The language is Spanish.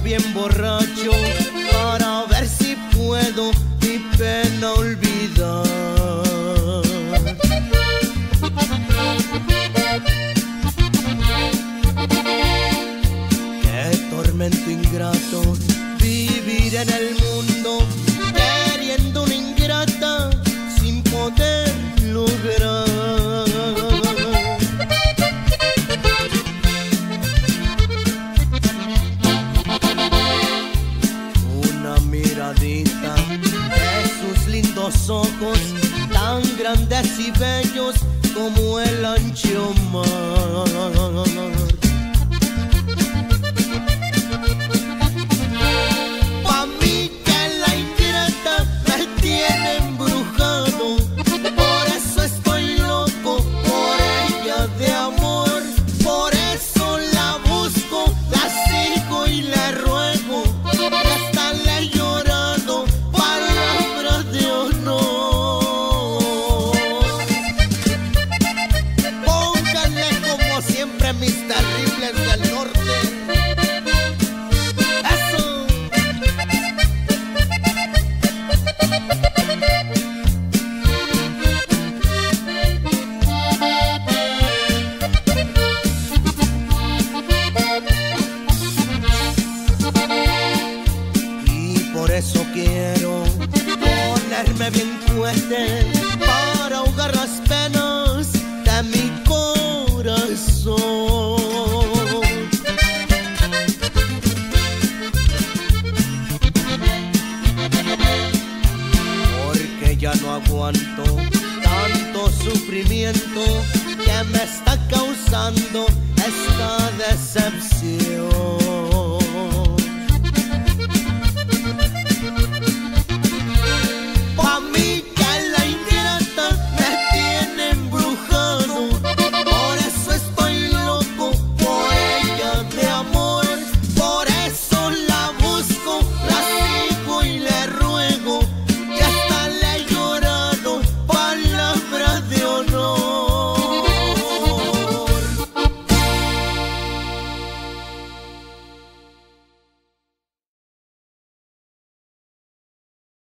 bien borracho para ver si puedo mi pena olvidar. Qué tormento ingrato vivir en el mundo queriendo una ingrata sin poder lograr. Una miradita de sus lindos ojos tan grandes y bellos como el ancho mar. Pa' mí que la ingrata me tiene embrujado, por eso estoy loco por ella de amor. Por eso la busco, la sigo y le ruego, y hasta le he llorado palabras de honor. Pónganle como siempre mis terribles del norte. Por eso quiero ponerme bien fuerte para ahogar las penas de mi corazón. Porque ya no aguanto tanto sufrimiento que me está causando